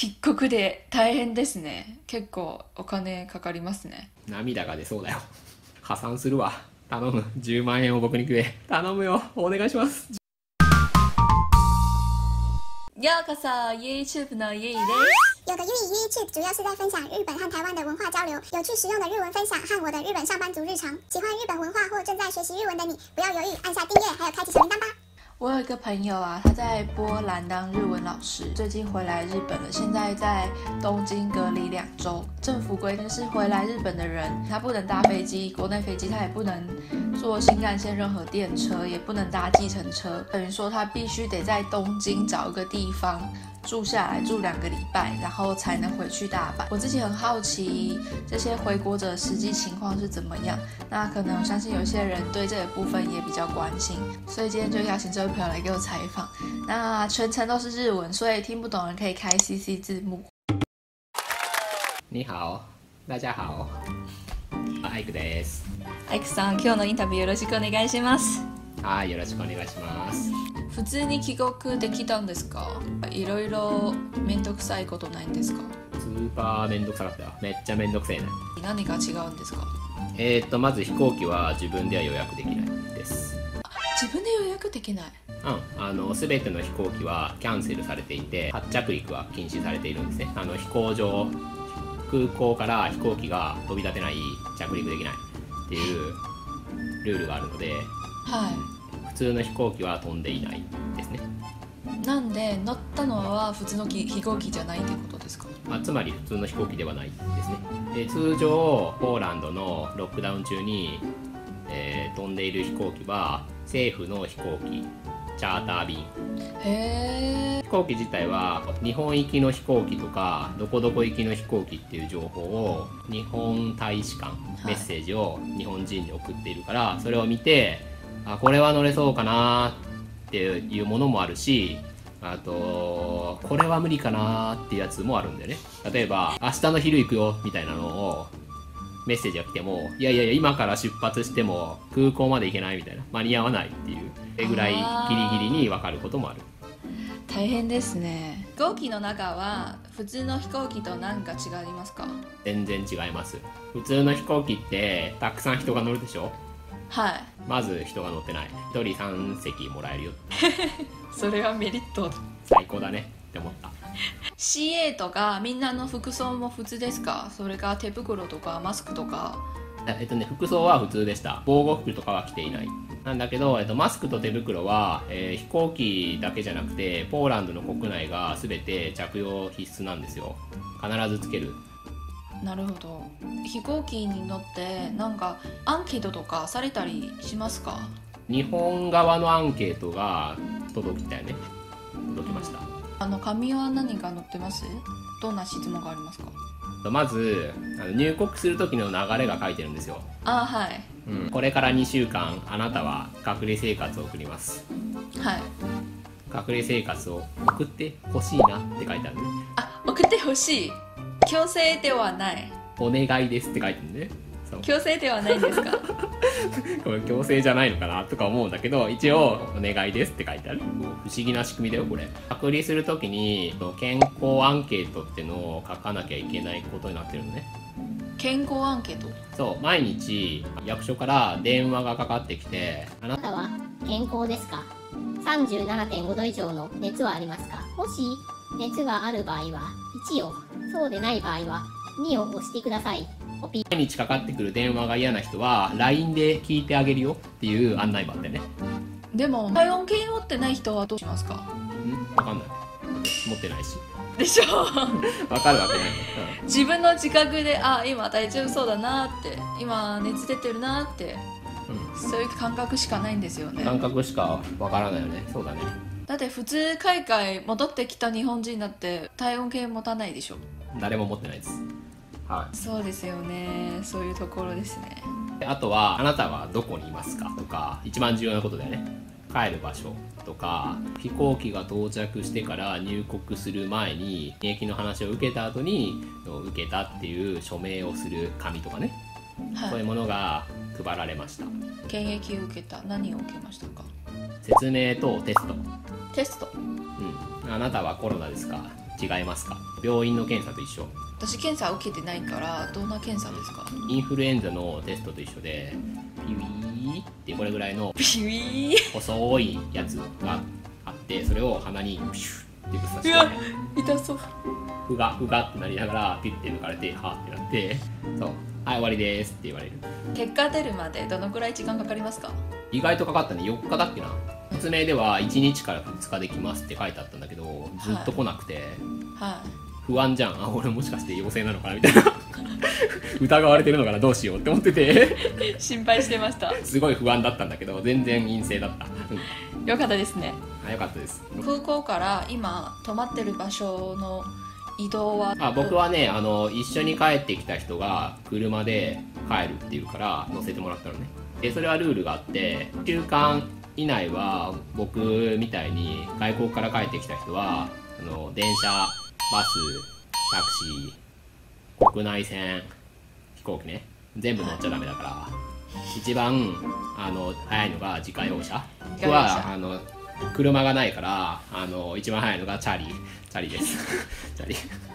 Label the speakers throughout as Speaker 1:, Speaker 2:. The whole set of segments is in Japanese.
Speaker 1: 帰国で大変ですね。結構お金かかりますね。
Speaker 2: 涙が出そうだよ。破産するわ。頼む。10万円を僕にくれ。頼むよ。お願いします。
Speaker 1: ようこそ YouTube のゆいです。
Speaker 3: 有个日语 YouTube 主要是在分享日本和台湾的文化交流，有趣实用的日文分享和我的日本上班族日常。喜欢日本文化或正在学习日文的你，不要犹豫，按下订阅，还有开启小铃铛吧。
Speaker 1: 我有一个朋友啊，他在波兰当日文老师，最近回来日本了，现在在东京隔离2周。政府规定是回来日本的人，他不能搭飞机，国内飞机他也不能坐新干线任何电车，也不能搭计程车，等于说他必须得在东京找一个地方住下来，住2个礼拜，然后才能回去大阪。我自己很好奇这些回国者实际情况是怎么样，那可能我相信有些人对这个部分也比较关心，所以今天就邀请这位朋友来给我采访。那全程都是日文，所以听不懂人可以开 CC 字幕。
Speaker 2: 你好。大家好。アイクです。
Speaker 1: アイクさん、今日のインタビューよろしくお願いします。
Speaker 2: はい、よろしくお願いします。
Speaker 1: 普通に帰国できたんですか？いろいろめんどくさいことないんですか？
Speaker 2: スーパーめんどくさかったよ。めっちゃめんどくせえね。
Speaker 1: 何が違うんですか？
Speaker 2: まず飛行機は自分では予約できないです。
Speaker 1: 自分で予約できない？
Speaker 2: 全ての飛行機はキャンセルされていて、発着陸は禁止されているんですね。飛行場、空港から飛行機が飛び立てない、着陸できないっていうルールがあるので、
Speaker 1: はい。
Speaker 2: 普通の飛行機は飛んでいないですね。
Speaker 1: なんで乗ったのは普通の飛行機じゃないってことですか？
Speaker 2: つまり普通の飛行機ではないですね。で、通常ポーランドのロックダウン中に、飛んでいる飛行機は政府の飛行機、チャーター便。
Speaker 1: へー。
Speaker 2: 飛行機自体は日本行きの飛行機とかどこどこ行きの飛行機っていう情報を日本大使館、メッセージを日本人に送っているから、それを見てこれは乗れそうかなっていうものもあるし、あとこれは無理かなっていうやつもあるんだよね。例えば明日の昼行くよみたいなのをメッセージが来ても、いやいやいや今から出発しても空港まで行けないみたいな、間に合わないっていう、それぐらいギリギリに分かることもある。
Speaker 1: 大変ですね。飛行機の中は普通の飛行機と何か違いますか？
Speaker 2: 全然違います。普通の飛行機ってたくさん人が乗るでしょ。
Speaker 1: はい。
Speaker 2: まず人が乗ってない。1人3席もらえるよ。
Speaker 1: それはメリット。
Speaker 2: 最高だねって思った。
Speaker 1: CA とかみんなの服装も普通ですか？それか手袋とかマスクとか。
Speaker 2: 服装は普通でした。防護服とかは着ていない。なんだけど、マスクと手袋は、飛行機だけじゃなくてポーランドの国内が全て着用必須なんですよ。必ずつける。
Speaker 1: なるほど。飛行機に乗ってなんかアンケートとかされたりしますか？
Speaker 2: 日本側のアンケートが届きたよね。届きました。
Speaker 1: 紙は何が載ってます？どんな質問がありますか？
Speaker 2: まず入国する時の流れが書いてるんですよ。
Speaker 1: はい、
Speaker 2: これから2週間あなたは隔離生活を送ります。
Speaker 1: はい。
Speaker 2: 隔離生活を送ってほしいなって書いてあるね。
Speaker 1: 送ってほしい。強制ではない。
Speaker 2: お願いですって書いてるね。
Speaker 1: 強制ではないんですか？
Speaker 2: これ強制じゃないのかなとか思うんだけど、一応お願いですって書いてある。もう不思議な仕組みだよこれ。隔離するときに健康アンケートってのを書かなきゃいけないことになってるのね。
Speaker 1: 健康アンケート？
Speaker 2: そう、毎日役所から電話がかかってきて、
Speaker 4: あなたは健康ですか？ 37.5 度以上の熱はありますか？もし熱がある場合は1を、そうでない場合は2を押してください。
Speaker 2: 毎日かかってくる電話が嫌な人は LINE で聞いてあげるよっていう案内板でね。
Speaker 1: でも体温計持ってない人はどうしますか？
Speaker 2: わかんない。持ってないし。
Speaker 1: でしょ。
Speaker 2: わかるわけない。
Speaker 1: 自分の自覚で今大丈夫そうだなって、今熱出てるなって、そういう感覚しかないんですよね。
Speaker 2: 感覚しかわからないよね。そうだね。
Speaker 1: だって普通海外戻ってきた日本人だって体温計持たないでしょ。
Speaker 2: 誰も持ってないです。はい。
Speaker 1: そうですよね。そういうところですね。
Speaker 2: あとはあなたはどこにいますかとか、一番重要なことだよね。帰る場所とか、飛行機が到着してから入国する前に検疫の話を受けた後に受けたっていう署名をする紙とかね、そういうものが配られました。
Speaker 1: 検疫を受けた。何を受けましたか？
Speaker 2: 説明とテスト。
Speaker 1: テスト。
Speaker 2: あなたはコロナですか？ 違いますか？病院の検査と一緒。
Speaker 1: 私検査受けてないからどんな検査ですか？
Speaker 2: インフルエンザのテストと一緒で、ピウィーってこれぐらいの
Speaker 1: ピウィー。
Speaker 2: 細いやつがあって、それを鼻にピュッってぶっ刺
Speaker 1: うわ
Speaker 2: して、
Speaker 1: 痛そう。
Speaker 2: ふがふがってなりながらピュッて抜かれて、はーってなって、そう、はい終わりですって言われる。
Speaker 1: 結果出るまでどのくらい時間かかりますか？
Speaker 2: 意外とかかったね。4日だっけな。説明では1日から2日できますって書いてあったんだけど、ずっと来なくて、
Speaker 1: は
Speaker 2: 不安じゃん。あ、俺もしかして陽性なのかなみたいな疑われてるのかな、どうしようって思ってて
Speaker 1: い。心配してました。
Speaker 2: すごい不安だったんだけど、全然陰性だった。
Speaker 1: よかったですね。
Speaker 2: あ、よかったです。
Speaker 1: 空港から今泊まってる場所の移動は？
Speaker 2: 僕はね、一緒に帰ってきた人が車で帰るっていうから乗せてもらったのね。でそれはルールがあって、1週間以内は僕みたいに外国から帰ってきた人は電車、バス、タクシー、国内線、飛行機ね、全部乗っちゃダメだから、一番早いのが自家用車。僕は車がないから一番早いのがチャリですチ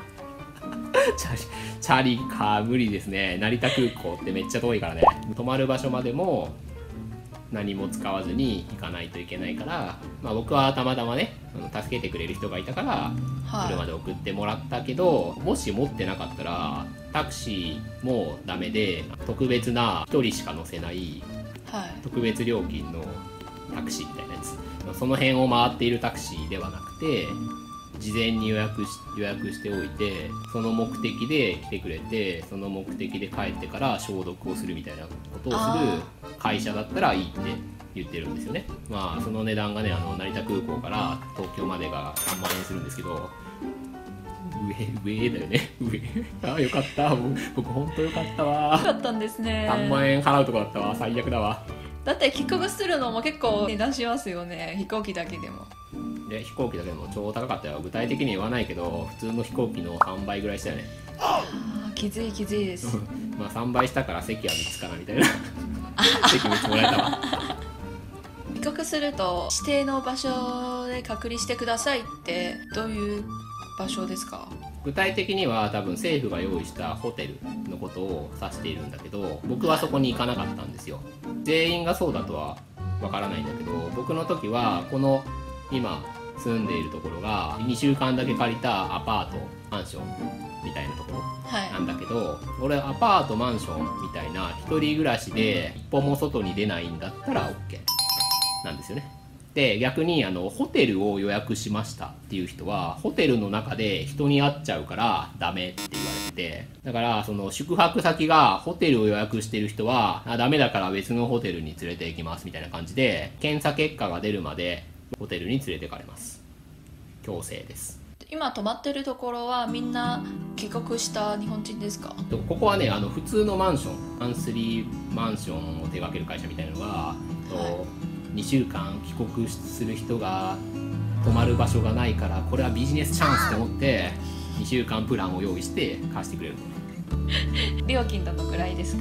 Speaker 2: ャリか無理ですね。成田空港ってめっちゃ遠いからね。泊まる場所までも何も使わずに行かないといけないから、僕はたまたまね助けてくれる人がいたから車で送ってもらったけど、もし持ってなかったらタクシーもダメで、特別な1人しか乗せない特別料金のタクシーみたいなやつ、その辺を回っているタクシーではなくて、事前に予約しておいて、その目的で来てくれて、その目的で帰ってから消毒をするみたいなことをする会社だったらいいって言ってるんですよね。その値段がね、成田空港から東京までが3万円するんですけど、上だよね。上。あ、よかった。僕本当よかったわ。
Speaker 1: よかったんですね。
Speaker 2: 3万円払うとこだったわ。最悪だわ。
Speaker 1: だって帰国するのも結構値段しますよね、飛行機だけでも。
Speaker 2: で飛行機だけでも超高かったよ。具体的に言わないけど、普通の飛行機の3倍ぐらいしたよね。
Speaker 1: きついです
Speaker 2: 3倍したから席は3つかなみたいな席3つもらえたわ。
Speaker 1: 帰国すると指定の場所で隔離してくださいってどういう場所ですか？
Speaker 2: 具体的には多分政府が用意したホテルのことを指しているんだけど、僕はそこに行かなかったんですよ。全員がそうだとはわからないんだけど、僕の時はこの今住んでいるところが2週間だけ借りたアパートマンションみたいなところなんだけど、俺アパートマンションみたいな一人暮らしで一歩も外に出ないんだったら OK なんですよね。で逆にホテルを予約しましたっていう人はホテルの中で人に会っちゃうからダメって言われてて、だからその宿泊先がホテルを予約してる人はダメだから別のホテルに連れて行きますみたいな感じで、検査結果が出るまでホテルに連れてかれます。強制です。
Speaker 1: 今泊まってるところはみんな帰国した日本人ですか？
Speaker 2: ここはね普通のマンション、マンスリーマンションを手掛ける会社みたいなのが、2週間帰国する人が泊まる場所がないから、これはビジネスチャンスと思って2週間プランを用意して貸してくれるの。
Speaker 1: 料金どのくらいですか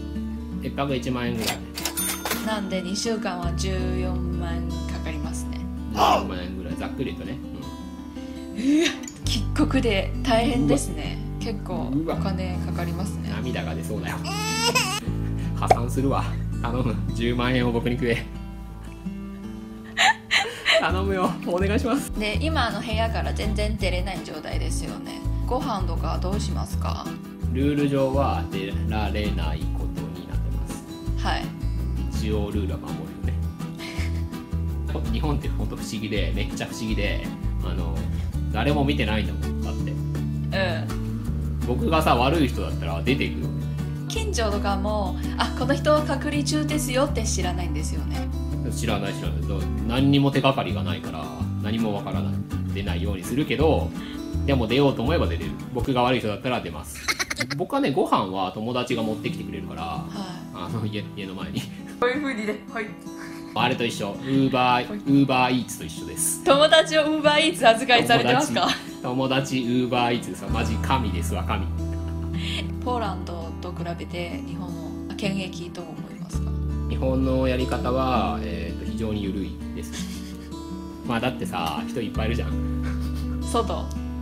Speaker 2: 1泊1万円ぐらい
Speaker 1: なんで2週間は14万円かかりますね。
Speaker 2: 14万円ぐらいざっくりとね、
Speaker 1: 帰国で大変ですね。結構お金かかりますね。
Speaker 2: 涙が出そうだよ破産するわ。頼む、10万円を僕にくれ頼むよ、お願いします。
Speaker 1: で今部屋から全然出れない状態ですよね。ご飯とかどうしますか？
Speaker 2: ルール上は出られないことになってます。
Speaker 1: はい、
Speaker 2: 一応ルールは守るよね日本ってほんと不思議で、めっちゃ不思議で、誰も見てないんだもん。だって僕がさ悪い人だったら出ていくよ。
Speaker 1: 近所とかもこの人は隔離中ですよって知らないんですよね。
Speaker 2: 知らない何にも手がかりがないから何もわからない、出ないようにするけど、でも出ようと思えば出れる。僕が悪い人だったら出ます僕はね、ご飯は友達が持ってきてくれるから、家の前に
Speaker 1: こういう風にね、
Speaker 2: あれと一緒、ウーバーイーツと一緒です。
Speaker 1: 友達をウーバーイーツ扱いされてますか？
Speaker 2: 友達ウーバーイーツですわ。マジ神ですわ、神。
Speaker 1: ポーランドと比べて日本の検疫どう思いますか？
Speaker 2: 日本のやり方は、非常に緩いですだってさ、人いっぱいいるじゃん。
Speaker 1: 外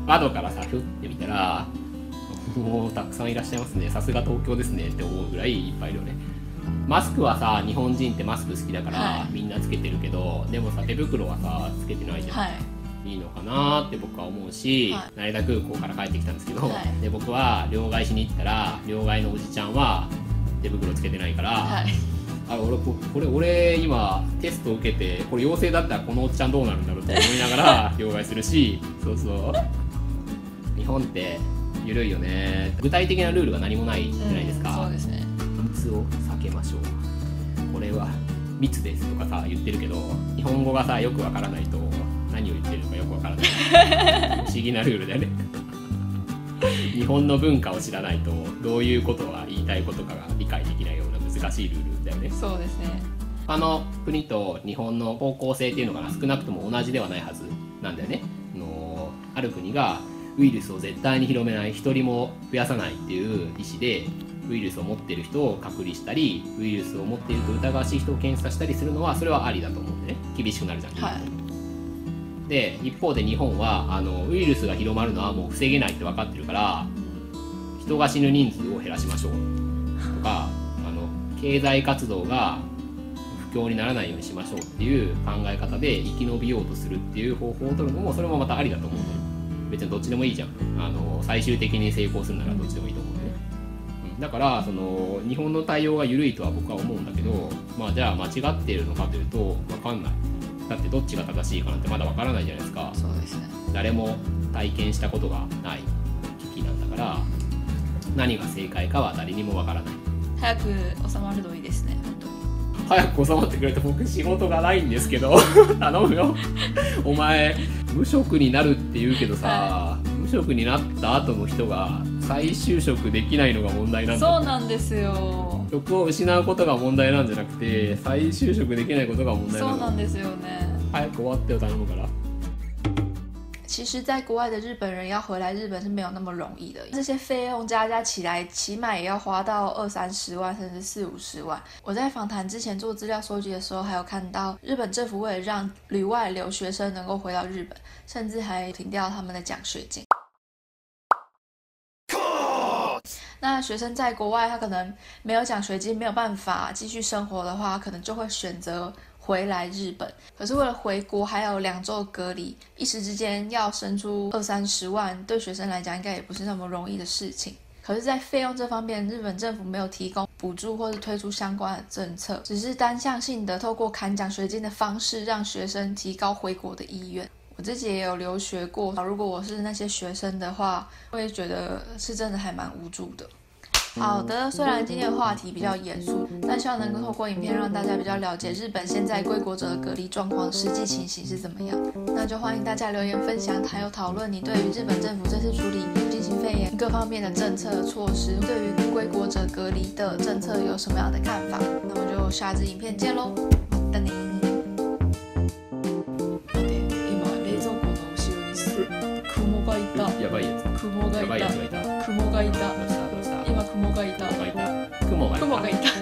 Speaker 2: 窓からさふって見たらもうたくさんいらっしゃいますね、さすが東京ですねって思うぐらいいっぱいいるよね。マスクはさ、日本人ってマスク好きだから、
Speaker 1: はい
Speaker 2: みんなつけてるけど、でもさ手袋はさつけてないじゃん、
Speaker 1: はい
Speaker 2: いいのかなって僕は思うし、
Speaker 1: はい
Speaker 2: 成田空港から帰ってきたんですけど、
Speaker 1: はい
Speaker 2: で僕は両替しに行ったら両替のおじちゃんは手袋つけてないから、
Speaker 1: はい
Speaker 2: あ俺今テスト受けてこれ陽性だったらこのおっちゃんどうなるんだろうって思いながら両替するし、そうそう日本って緩いよね。具体的なルールが何もないじゃないですか、
Speaker 1: そうですね。
Speaker 2: 密を避けましょう、これは密ですとかさ言ってるけど、日本語がさよくわからないと何を言ってるのかよくわからない不思議なルールだよね日本の文化を知らないとどういうことが言いたいことかが理解できないような難しいルールだよね。
Speaker 1: そうですね。
Speaker 2: 他の国と日本の方向性っていうのが少なくとも同じではないはずなんだよね。ある国がウイルスを絶対に広めない、一人も増やさないっていう意思でウイルスを持っている人を隔離したり、ウイルスを持っていると疑わしい人を検査したりするのはそれはありだと思うんでね。厳しくなるじゃん、
Speaker 1: はい
Speaker 2: で一方で日本はウイルスが広まるのはもう防げないって分かってるから、人が死ぬ人数を減らしましょうとか経済活動が不況にならないようにしましょうっていう考え方で生き延びようとするっていう方法を取るのもそれもまたありだと思うんだよ。別にどっちでもいいじゃん。最終的に成功するならどっちでもいいと思うんでね、だから日本の対応が緩いとは僕は思うんだけど、まあじゃあ間違っているのかというと分かんない。だってどっちが正しいかなんてまだ分からないじゃないですか。
Speaker 1: そうですね。
Speaker 2: 誰も体験したことがない危機なんだから、何が正解かは誰にも分からない。
Speaker 1: 早く収まるといいですね。本当に。
Speaker 2: 早く収まってくれて、僕仕事がないんですけど頼むよお前無職になるって言うけどさ、無職になった後の人が再就職できないのが問題なんだ。
Speaker 1: そうなんですよ。
Speaker 2: 職を失うことが問題なんじゃなくて、再就職できないことが問題なんだ。
Speaker 1: そうなんですよね。
Speaker 2: 早く終わってよ、頼むから。
Speaker 1: 其实，在国外的日本人要回来日本是没有那么容易的，这些费用加起来，起码也要花到20-30万，甚至40-50万。我在访谈之前做资料收集的时候，还有看到日本政府为了让旅外留学生能够回到日本，甚至还停掉他们的奖学金。那学生在国外，他可能没有奖学金，没有办法继续生活的话，可能就会选择回来日本。可是为了回国还有2周隔离，一时之间要生出20-30万，对学生来讲应该也不是那么容易的事情。可是在费用这方面，日本政府没有提供补助或是推出相关的政策，只是单向性的透过砍奖学金的方式，让学生提高回国的意愿。我自己也有留学过，如果我是那些学生的话，我也觉得是真的还蛮无助的。好的，虽然今天的话题比较严肃，但希望能够透过影片让大家比较了解日本现在归国者的隔离状况实际情形是怎么样。那就欢迎大家留言分享还有讨论你对于日本政府这次处理新型肺炎各方面的政策措施，对于归国者隔离的政策有什么样的看法。那么就下支影片见咯，等你。雲がいた。
Speaker 2: やばいやつ。
Speaker 1: 雲がいた。
Speaker 2: やばいやつがいた。
Speaker 1: 雲がいた。
Speaker 2: どうしたどうした。
Speaker 1: 今雲がいた。
Speaker 2: 雲がいた。雲がいた。
Speaker 1: 雲がいた。